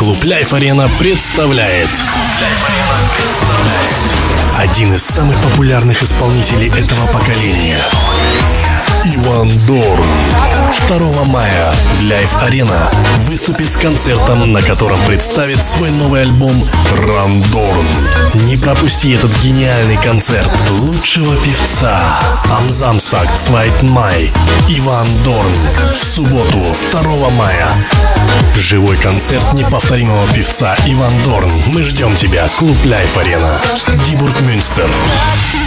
Клуб Life Arena представляет один из самых популярных исполнителей этого поколения — Иван Дорн. 2 мая в Life Arena выступит с концертом, на котором представит свой новый альбом «Рандорн». Не пропусти этот гениальный концерт лучшего певца Am Samstag, 2. Mai Иван Дорн в субботу, 2 мая. Живой концерт неповторимого певца Иван Дорн. Мы ждем тебя. Клуб Life Arena, Дибург, Мюнстер.